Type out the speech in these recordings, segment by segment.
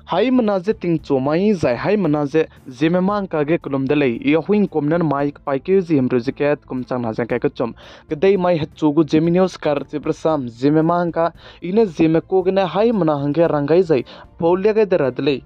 hai manaje ting chomai zai hai manaje Zeme mang ka ge kulum delay ya huing komnan mic pai ke zim rojiket kum chang na jang ka chom kedai mai hachu gu Geminios kar te prasam Zeme mang ka ine Zeme ko gna hai mana hange rangai zai polya ge daradle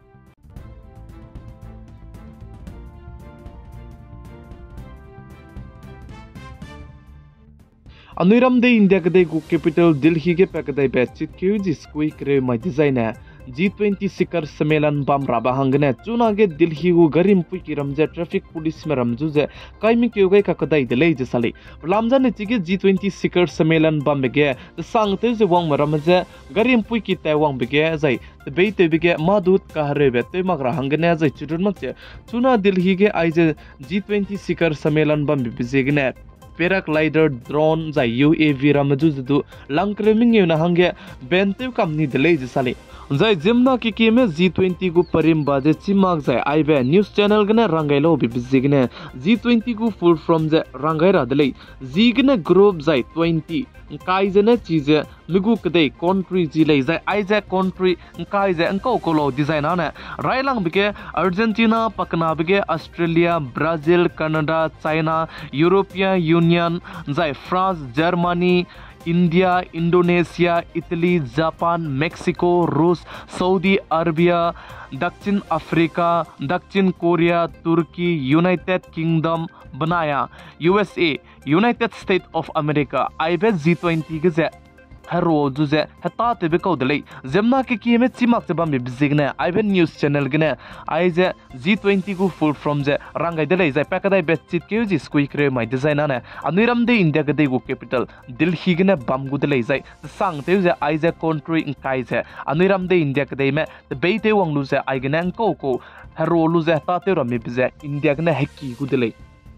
Anuiram de India kadai gu capital Delhi ke pakadai bachit ke ji skui kre mai design G20 Shikhar sammelan bam raba hangane chuna ge Delhi gu garim pui ki ramja traffic police me ramju je kaimi ke gai ka kadai delay je sali lamja ne chi ge G20 Shikhar sammelan bam ge the sang te je wang maramja garim pui ki tai wang ge zai the be te ge madut ka hare be te magra hangane zai chudun mak je chuna Delhi ge ai je G20 Shikhar sammelan bam be je ge paraglider drone zai UAV ramaju du langkreming yuna hange bente kamni delay je sali zai jimna ki kime G20 gu parim baje chimak zai aibe news channel gna rangailo bi bizigne G20 gu full from je rangaira delay G gna group zai 20 kai jena chije migu kdei country ji lei zai ai je country kai je anko kolo design ana railang bike Argentina pakna bike Australia Brazil Canada China European Union zai France Germany India, Indonesia, Italy, Japan, Mexico, Rus, Saudi Arabia, Dakshin Africa, Dakshin Korea, Turkey, United Kingdom, Banaya, USA, United States of America, I bet G20 geze hero juze hata te be ko delay zemna ke ki me chimak te bam be bizigne I bet news channel gene I je G20 gu full from je rangai delay zai pakadai be chit ke ji skui kre mai design ana anuiram de India ge de gu capital Delhi gene bam gu delay zai sang te je I je country in kai je anuiram de India ge de me the be te wang lu je I gene ko hero lu je ta te ram me bize India gene heki gu delay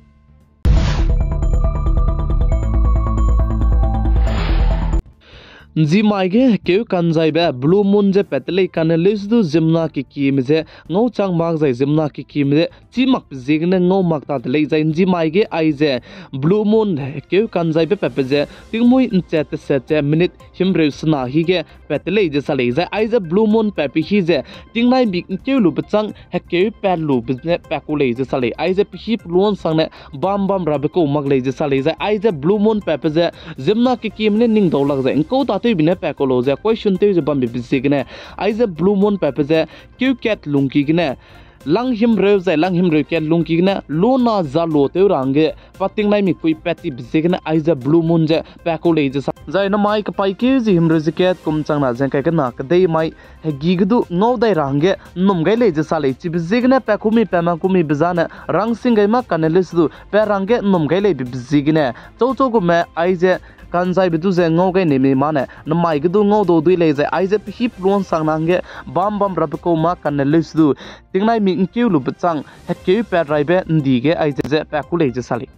जी माइगे के kanjai ba blue moon je petle kan lesdu jimna ki mje ngau chang mak jai jimna ki mje chimak jigne ngau mak ta le jai ji maige ai je blue moon ke kanjai be pepe je tingmui chat set minute himre sna hi ge petle je sale je ai je blue moon pepe hi je tingnai big ke lu bchang he ke pe lu bizne pekule je sale ai je hi lon sangne bam rabe ko mak le je sale je ai je blue moon pepe je jimna ki mne ning dolak je ko ta bine pekolo je question te je bam bi bisigne ai je blue moon pepe je kyu cat lungki gne langhim rev je langhim rev cat lungki gne lona za lo te range pating nai mi kui peti bisigne ai je blue moon je pekole je zai na mai ka pai ke ji him re cat kum chang na jeng kai ka na ka dei mai he gigdu no dai range num gai le je sale chi bisigne pekumi pema kumi bizana rang singai ma kanelis du pe range num gai le bisigne chou go me ai je kanjai bidu je ngau gai nemi mane na mai gdu ngau do dui le je ai je hi plon sang nange bam rab ko ma kan lis du tingnai mi ngkiu lu bchang he ke pe raibe ndi ge ai je pe ku le je sali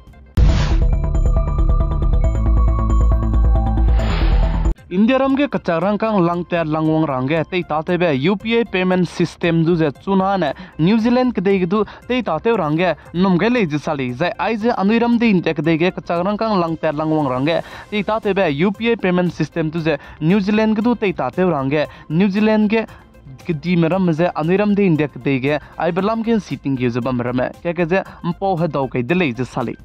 India ram ge kacharang kang langte langwang range tei ta te be UPI payment system du je chuna ne New Zealand ke dei du tei ta te range num ge le je sali zai ai je anuiram de India ke dei ge kacharang kang langte langwang range tei ta te be UPI payment system du je New Zealand ge du tei ta te range New Zealand ge di meram je anuiram de India ke dei ge ai belam gen sitting ge je bam rame ke je mpo ha dau kai de le je sali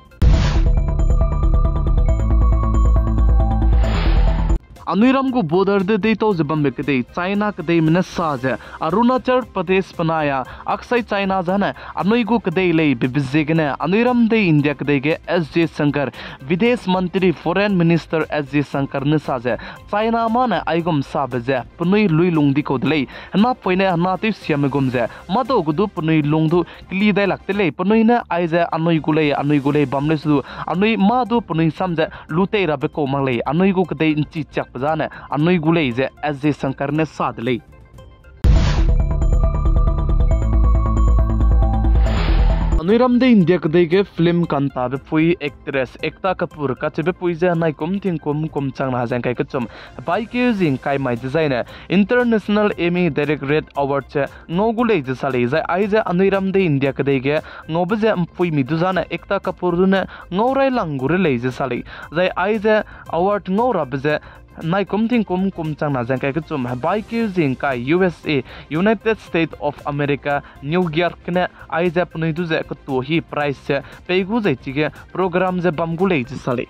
Anuiram gu border de dei to jabam be kdei China kdei mena sa je Arunachal Pradesh panaya aksai China jana anui gu kdei lei bibizegne Anuiram de India kdei ge SJ Shankar Videsh Mantri Foreign Minister SJ Shankar ne sa je China mana aigom sa beje punui lui lungdi ko dlei na poine na te siam gum je mato gu du punui lungdu kli dai lakte lei punui na ai je anui gu lei bamles du anui ma du punui samje lutei ra be ko manglei anui gu kdei inchi chak जाने अन्नोई गुले इजे SJ Shankar ने साध ली Anuiram de India kdei ge film kanta be pui actress Ekta Kapoor ka chebe pui je nai kum thing kum chang na jang kai ka chum bai ke jing kai mai design International Emmy Directorate Award che ngogule je sale je ai je Anuiram de India kdei ge ngobe je pui mi du jana Ekta Kapoor du ne ngaurai langur le je sale je ai je award ngora be je nai kum ting kum chang na jang kai ka chum bai ke jing kai USA United States of America New York ne ai ja pnui du ja ka to hi price se pe gu ja chi ge program je bam gu lei ji sale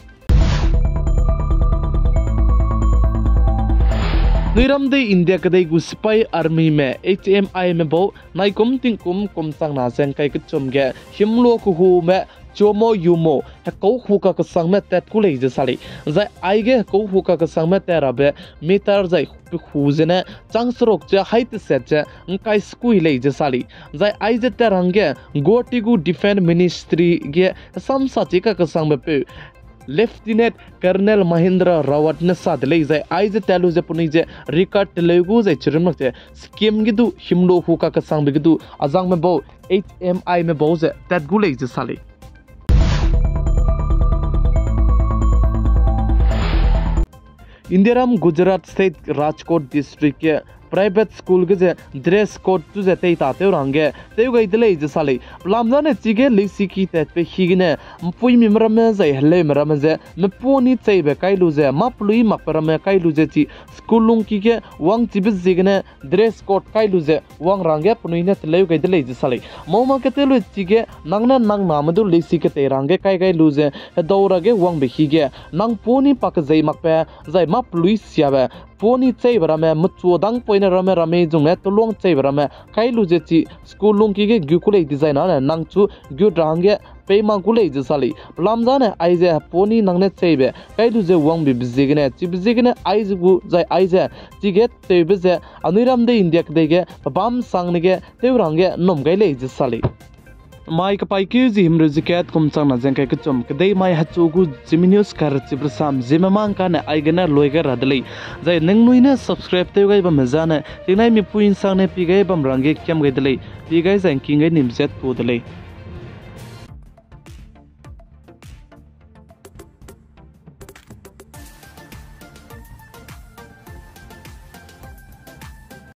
Niram de India kadai gu spy army me HMI me bo nai kum ting kum chang na jang kai ka chum ge himlo ku hu me chomo yumo ha ko hu ka sang me tet ku lei je sali za ai ge ko hu ka sang me te rabe meter zai hu je ne chang srok je height set je kai skui lei je sali za ai je te rang ge go ti gu defense ministry ge sam sa chi ka sang me pe Lieutenant Colonel Mahendra Rawat ne sad lei zai ai je talu je puni je record legu zai chirim nak je scheme gi du himlo hu ka sang bi gi du azang me bo HMI me bo je tat gu lei je sali Indiaram Gujarat State Rajkot district ke private school ge dress code tu je tei ta te range te ga idle je sale lamna ne chige lisi ki te pe higine pui mi mram je hele mram je me poni chei be kai lu je ma plui mak param kai lu je chi school lung ki ge wang chi bis jigne dress code kai lu je wang range puni ne te ga idle je sale moma ke te lu chige nangna nang namadu lisi ke te range kai lu je daura ge wang be hige nang poni pak jai mak pe jai ma plui sia be poni chei barame mucho dang poina rame jung me tolong chei barame kai lu je chi school lung ki ge gyukulei designer nang chu gyu drange peima gulei je sali lamjane ai je poni nangne chei be kai lu je wang bi bizigne chi bizigne ai ju gu jai ai je chi ge te be je aniram de india ke ge bam sang ne ge teurange nom gai lei je sali mai ka pai ki ji himru zikat kum chang na jeng kai ka chom ke dei mai ha chu gu jiminus kar chibrsam jimamang ka ne ai gana loiga radlei jai neng nui ne subscribe te gai ba mezana tinai mi puin sang ne pi gai bam range kyam gai dlei pi gai jang king gai nim set pu dlei